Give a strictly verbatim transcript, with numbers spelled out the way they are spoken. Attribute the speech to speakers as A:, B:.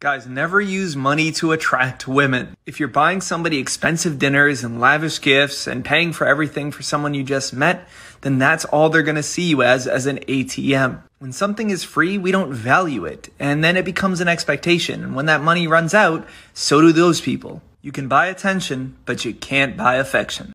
A: Guys, never use money to attract women. If you're buying somebody expensive dinners and lavish gifts and paying for everything for someone you just met, then that's all they're going to see you as, as an A T M. When something is free, we don't value it, and then it becomes an expectation. And when that money runs out, so do those people. You can buy attention, but you can't buy affection.